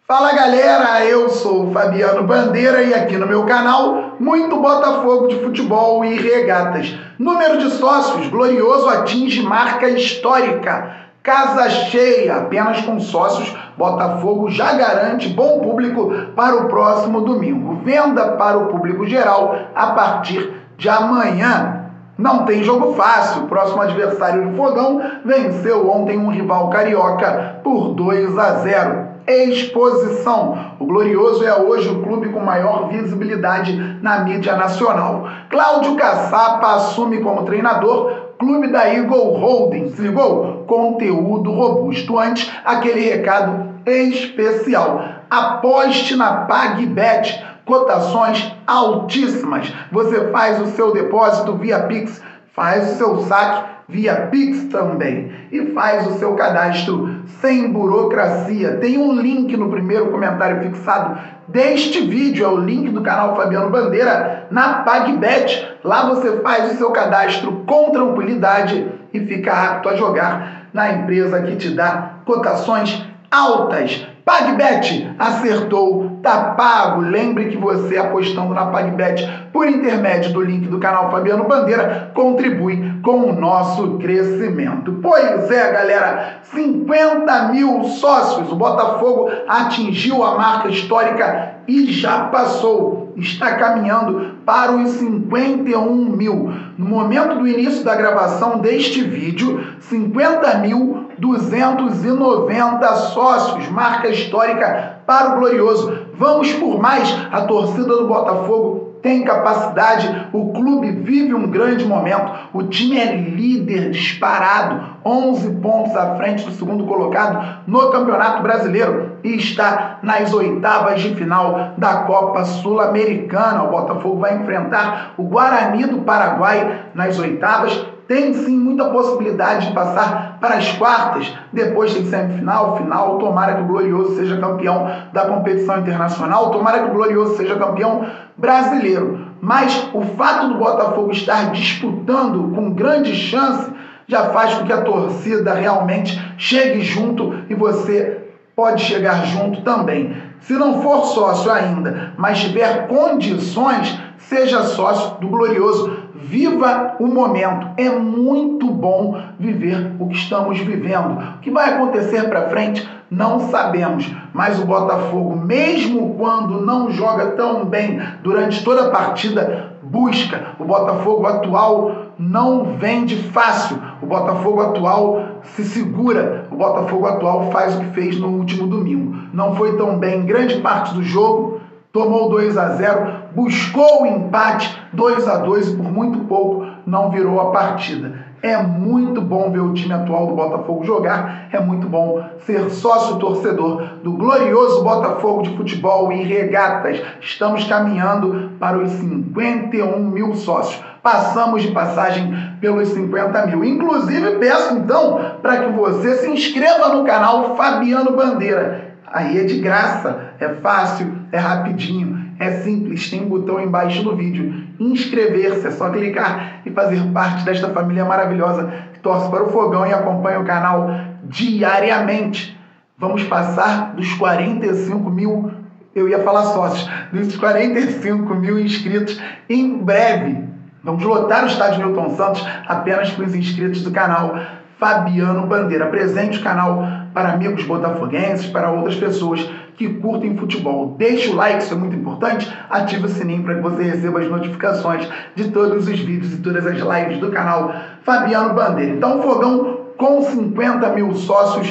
Fala galera, eu sou o Fabiano Bandeira e aqui no meu canal, muito Botafogo de futebol e regatas. Número de sócios, Glorioso atinge marca histórica. Casa cheia, apenas com sócios, Botafogo já garante bom público para o próximo domingo. Venda para o público geral a partir de amanhã. Não tem jogo fácil. O próximo adversário do Fogão venceu ontem um rival carioca por 2-0. Exposição. O Glorioso é hoje o clube com maior visibilidade na mídia nacional. Cláudio Caçapa assume como treinador. Clube da Eagle Holding. Se ligou? Conteúdo robusto. Antes, aquele recado especial. Aposte na PagBet. Cotações altíssimas. Você faz o seu depósito via Pix, faz o seu saque via Pix também e faz o seu cadastro sem burocracia. Tem um link no primeiro comentário fixado deste vídeo, é o link do canal Fabiano Bandeira na PagBet. Lá você faz o seu cadastro com tranquilidade e fica apto a jogar na empresa que te dá cotações altas. PagBet, acertou, tá pago. Lembre que você apostando na PagBet por intermédio do link do canal Fabiano Bandeira contribui com o nosso crescimento. Pois é, galera, 50 mil sócios. O Botafogo atingiu a marca histórica e já passou. Está caminhando para os 51 mil. No momento do início da gravação deste vídeo, 50.290 sócios, marca histórica para o Glorioso. Vamos por mais. A torcida do Botafogo tem capacidade, o clube vive um grande momento, o time é líder disparado, 11 pontos à frente do segundo colocado no Campeonato Brasileiro e está nas oitavas de final da Copa Sul-Americana. O Botafogo vai enfrentar o Guarani do Paraguai nas oitavas. Tem sim muita possibilidade de passar para as quartas, depois tem semifinal, final. Tomara que o Glorioso seja campeão da competição internacional, tomara que o Glorioso seja campeão brasileiro. Mas o fato do Botafogo estar disputando com grande chance já faz com que a torcida realmente chegue junto e você pode chegar junto também. Se não for sócio ainda, mas tiver condições, seja sócio do Glorioso. Viva o momento. É muito bom viver o que estamos vivendo. O que vai acontecer para frente, não sabemos. Mas o Botafogo, mesmo quando não joga tão bem durante toda a partida, busca. O Botafogo atual não vende fácil. O Botafogo atual se segura. O Botafogo atual faz o que fez no último domingo. Não foi tão bem em grande parte do jogo. Tomou 2-0, buscou o empate 2-2 e por muito pouco não virou a partida. É muito bom ver o time atual do Botafogo jogar, é muito bom ser sócio-torcedor do Glorioso Botafogo de futebol e regatas. Estamos caminhando para os 51 mil sócios. Passamos de passagem pelos 50 mil. Inclusive, peço então para que você se inscreva no canal Fabiano Bandeira. Aí é de graça, é fácil, é rapidinho, é simples, tem um botão embaixo do vídeo. Inscrever-se, é só clicar e fazer parte desta família maravilhosa que torce para o Fogão e acompanha o canal diariamente. Vamos passar dos 45 mil, eu ia falar sócios, dos 45 mil inscritos em breve. Vamos lotar o estádio Newton Santos apenas com os inscritos do canal Fabiano Bandeira. Apresente o canal para amigos botafoguenses, para outras pessoas que curtem futebol. Deixe o like, isso é muito importante. Ative o sininho para que você receba as notificações de todos os vídeos e todas as lives do canal Fabiano Bandeira. Então, o Fogão com 50 mil sócios,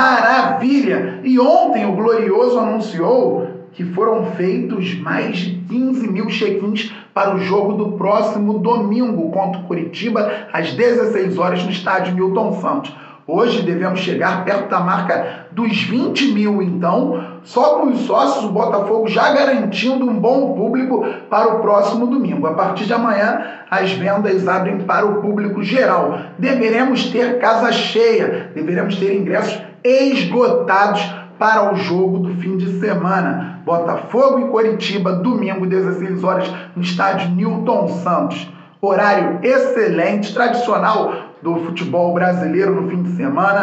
maravilha! E ontem o Glorioso anunciou que foram feitos mais de 15 mil check-ins para o jogo do próximo domingo contra o Curitiba, às 16 horas no estádio Newton Santos. Hoje devemos chegar perto da marca dos 20 mil, então, só com os sócios, o Botafogo já garantindo um bom público para o próximo domingo. A partir de amanhã, as vendas abrem para o público geral. Deveremos ter casa cheia, deveremos ter ingressos esgotados para o jogo do fim de semana. Botafogo e Coritiba, domingo, 16 horas, no estádio Newton Santos. Horário excelente, tradicional do futebol brasileiro no fim de semana.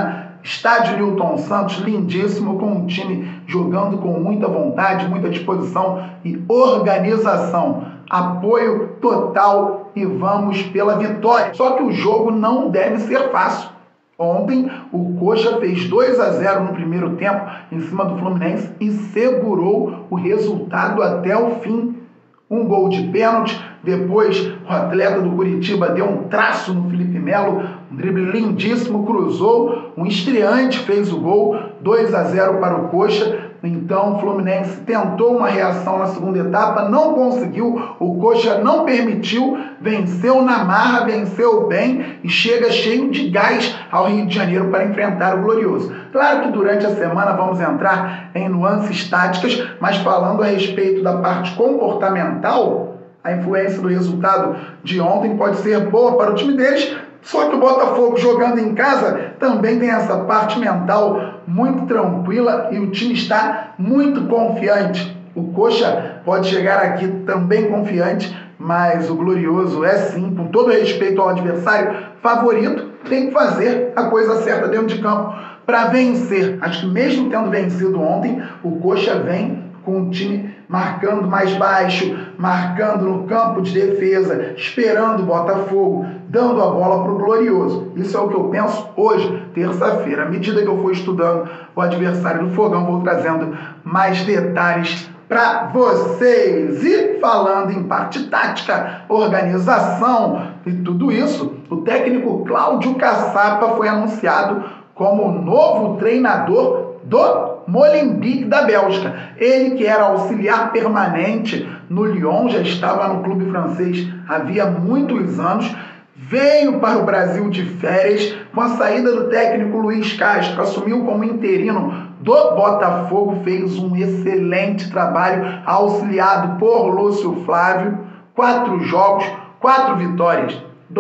estádio Newton Santos, lindíssimo, com um time jogando com muita vontade, muita disposição e organização. Apoio total e vamos pela vitória. Só que o jogo não deve ser fácil. Ontem o Coxa fez 2-0 no primeiro tempo em cima do Fluminense e segurou o resultado até o fim. Um gol de pênalti, depois o atleta do Curitiba deu um traço no Felipe Melo, um drible lindíssimo, cruzou, um estreante fez o gol, 2-0 para o Coxa. Então o Fluminense tentou uma reação na segunda etapa, não conseguiu, o Coxa não permitiu, venceu na marra, venceu bem e chega cheio de gás ao Rio de Janeiro para enfrentar o Glorioso. Claro que durante a semana vamos entrar em nuances táticas, mas falando a respeito da parte comportamental, a influência do resultado de ontem pode ser boa para o time deles. Só que o Botafogo jogando em casa também tem essa parte mental muito tranquila e o time está muito confiante. O Coxa pode chegar aqui também confiante, mas o Glorioso é sim, com todo respeito ao adversário favorito, tem que fazer a coisa certa dentro de campo para vencer. Acho que mesmo tendo vencido ontem, o Coxa vem com o time marcando mais baixo, marcando no campo de defesa, esperando o Botafogo, dando a bola para o Glorioso. Isso é o que eu penso hoje, terça-feira. À medida que eu for estudando o adversário do Fogão, vou trazendo mais detalhes para vocês. E falando em parte tática, organização e tudo isso, o técnico Cláudio Caçapa foi anunciado como novo treinador do Molenbeek da Bélgica. Ele que era auxiliar permanente no Lyon, já estava no clube francês havia muitos anos, veio para o Brasil de férias com a saída do técnico Luiz Castro, assumiu como interino do Botafogo, fez um excelente trabalho, auxiliado por Lúcio Flávio, 4 jogos, 4 vitórias,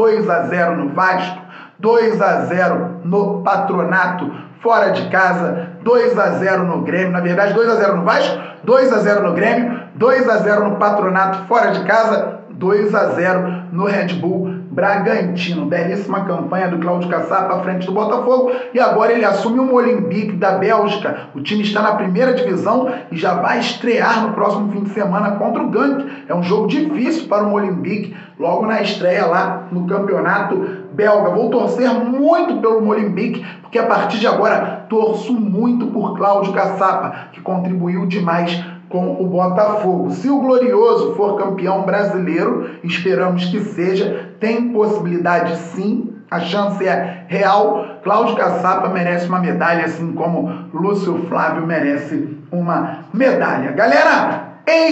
2-0 no Vasco, 2-0 no Patronato, fora de casa, 2-0 no Grêmio, na verdade 2-0 no Vasco, 2-0 no Grêmio, 2-0 no Patronato, fora de casa, 2-0 no Red Bull Bragantino. Belíssima campanha do Cláudio Caçapa à frente do Botafogo e agora ele assume o Molenbeek da Bélgica. O time está na primeira divisão e já vai estrear no próximo fim de semana contra o Genk. É um jogo difícil para o Molenbeek, logo na estreia lá no campeonato belga. Vou torcer muito pelo Molenbeek, porque a partir de agora torço muito por Cláudio Caçapa, que contribuiu demais com o Botafogo. Se o Glorioso for campeão brasileiro, esperamos que seja, tem possibilidade sim, a chance é real. Cláudio Caçapa merece uma medalha, assim como Lúcio Flávio merece uma medalha. Galera,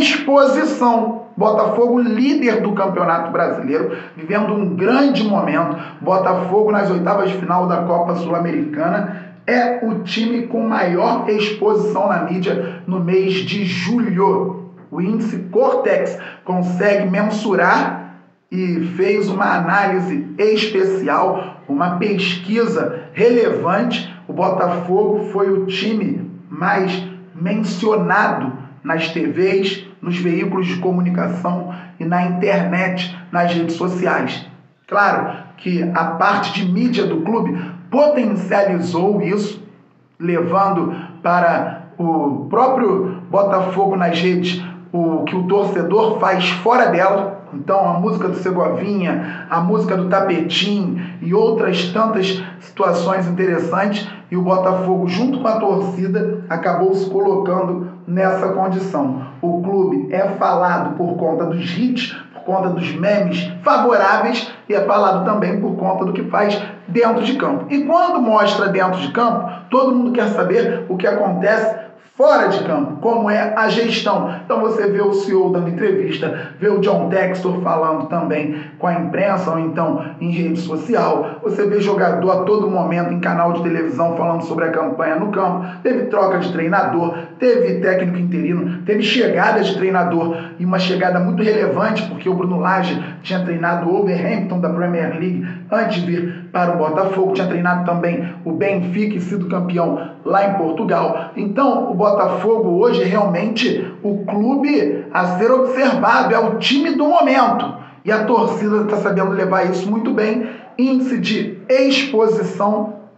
exposição. Botafogo líder do Campeonato Brasileiro, vivendo um grande momento. Botafogo nas oitavas de final da Copa Sul-Americana. É o time com maior exposição na mídia no mês de julho. O índice Cortex consegue mensurar e fez uma análise especial, uma pesquisa relevante. O Botafogo foi o time mais mencionado nas TVs, nos veículos de comunicação e na internet, nas redes sociais. Claro que a parte de mídia do clube potencializou isso, levando para o próprio Botafogo nas redes o que o torcedor faz fora dela. Então a música do Segovinha, a música do Tapetim e outras tantas situações interessantes, e o Botafogo junto com a torcida acabou se colocando nessa condição. O clube é falado por conta dos hits, por conta dos memes favoráveis e é falado também por conta do que faz dentro de campo. E quando mostra dentro de campo, todo mundo quer saber o que acontece fora de campo, como é a gestão. Então você vê o CEO dando entrevista, vê o John Textor falando também com a imprensa ou então em rede social, você vê jogador a todo momento em canal de televisão falando sobre a campanha no campo, teve troca de treinador, teve técnico interino, teve chegada de treinador e uma chegada muito relevante porque o Bruno Lage tinha treinado o Wolverhampton da Premier League antes de vir para o Botafogo, tinha treinado também o Benfica e sido campeão lá em Portugal. Então o Botafogo hoje é realmente o clube a ser observado, é o time do momento. E a torcida está sabendo levar isso muito bem. Índice de exposição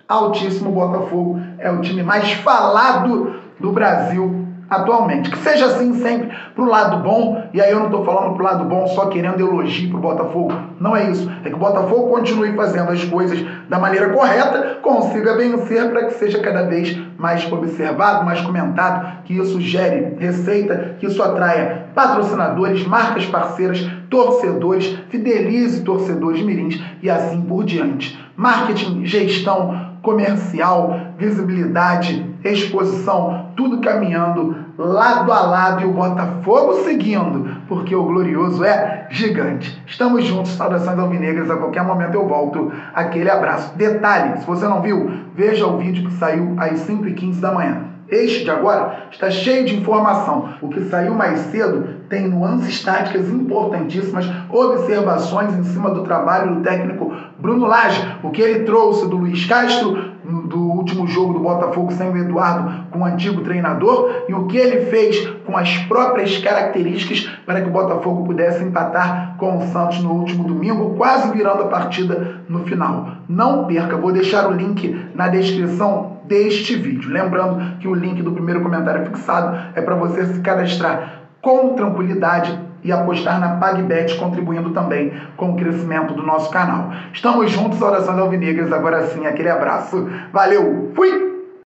altíssimo. O Botafogo é o time mais falado do Brasil atualmente. Que seja assim sempre pro lado bom, e aí eu não tô falando pro lado bom só querendo elogio pro Botafogo, não é isso, é que o Botafogo continue fazendo as coisas da maneira correta, consiga vencer para que seja cada vez mais observado, mais comentado, que isso gere receita, que isso atraia patrocinadores, marcas parceiras, torcedores, fidelize torcedores mirins e assim por diante. Marketing, gestão, comercial, visibilidade, exposição, tudo caminhando lado a lado e o Botafogo seguindo, porque o glorioso é gigante. Estamos juntos, saudações alvinegras, a qualquer momento eu volto. Aquele abraço. Detalhe, se você não viu, veja o vídeo que saiu às 5h15 da manhã. Este de agora está cheio de informação. O que saiu mais cedo tem nuances táticas importantíssimas, observações em cima do trabalho do técnico Bruno Lage, o que ele trouxe do Luiz Castro, do último jogo do Botafogo sem o Eduardo, com o antigo treinador, e o que ele fez com as próprias características para que o Botafogo pudesse empatar com o Santos no último domingo, quase virando a partida no final. Não perca, vou deixar o link na descrição deste vídeo. Lembrando que o link do primeiro comentário fixado é para você se cadastrar com tranquilidade e apostar na PagBet, contribuindo também com o crescimento do nosso canal. Estamos juntos, orações alvinegras, agora sim, aquele abraço. Valeu, fui!